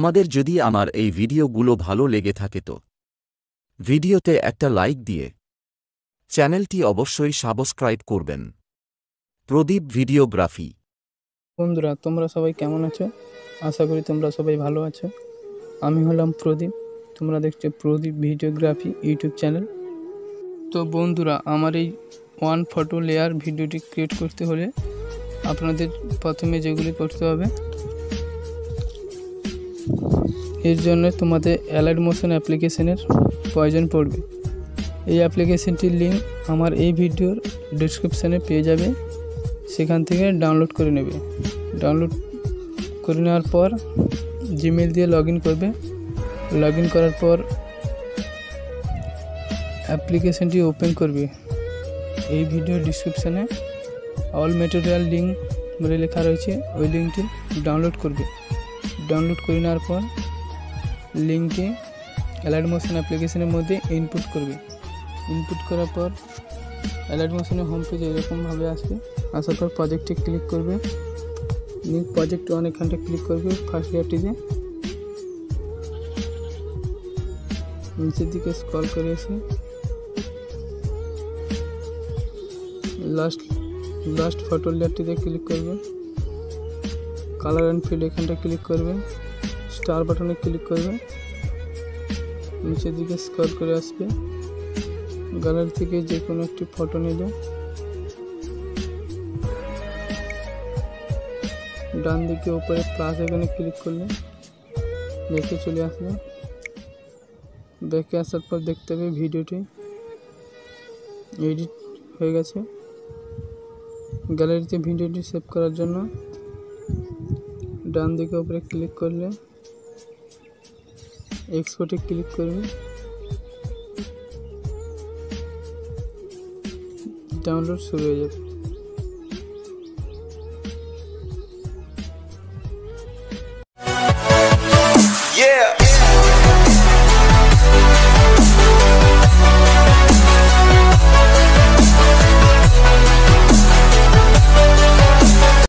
তোমাদের যদি আমার এই ভিডিওগুলো ভালো লেগে থাকে তো ভিডিওতে একটা লাইক দিয়ে চ্যানেলটি অবশ্যই সাবস্ক্রাইব করবেন। প্রদীপ ভিডিওগ্রাফি। বন্ধুরা, তোমরা সবাই কেমন আছো? আশা করি তোমরা সবাই ভালো আছো। আমি হলাম প্রদীপ, তোমরা দেখছো প্রদীপ ভিডিওগ্রাফি ইউটিউব চ্যানেল। তো বন্ধুরা, আমার এই ওয়ান ফটো লেয়ার ভিডিওটি ক্রিয়েট করতে হলে আপনাদের প্রথমে যেগুলি করতে হবে, এর জন্য তোমাদের অ্যালাইড মোশন অ্যাপ্লিকেশনের প্রয়োজন পড়বে। এই অ্যাপ্লিকেশনটির লিঙ্ক আমার এই ভিডিওর ডেসক্রিপশানে পেয়ে যাবে, সেখান থেকে ডাউনলোড করে নেবে। ডাউনলোড করে নেওয়ার পর জিমেল দিয়ে লগ ইন করবে। লগ ইন করার পর অ্যাপ্লিকেশনটি ওপেন করবে। এই ভিডিও ডিসক্রিপশানে অল ম্যাটেরিয়াল লিঙ্ক বলে লেখা রয়েছে, ওই লিঙ্কটি ডাউনলোড করবে। ডাউনলোড করে নেওয়ার পর লিঙ্কটি অ্যালাইড মোশন অ্যাপ্লিকেশনের মধ্যে ইনপুট করবে। ইনপুট করার পর অ্যালাইড মোশনের হোম পেজে এরকমভাবে আসবে। আসার পর প্রজেক্টে ক্লিক করবে। নিউ প্রজেক্ট ওয়ান এখানটা ক্লিক করবে। ফার্স্ট লেয়ারটিতে নিচের দিকে স্ক্রল করে এসে লাস্ট ফটো লেয়ারটিতে ক্লিক করবে। কালার অ্যান্ড ফিল্ড এখানটা ক্লিক করবে। স্টার বাটনে ক্লিক করবে। নিচের দিকে স্ক্রল করে আসবে। গ্যালারি থেকে যে কোনো একটি ফটো নিলে ডান দিকে উপরে প্লাস এখানে ক্লিক করলে ব্যাকে চলে আসবে। ব্যাকে আসার পর দেখতে হবে ভিডিওটি এডিট হয়ে গেছে। গ্যালারিতে ভিডিওটি সেভ করার জন্য ডান দিকে উপরে ক্লিক করলে এক্সপোর্টে ক্লিক করবে। ডাউনলোড শুরু হয়ে যাবে।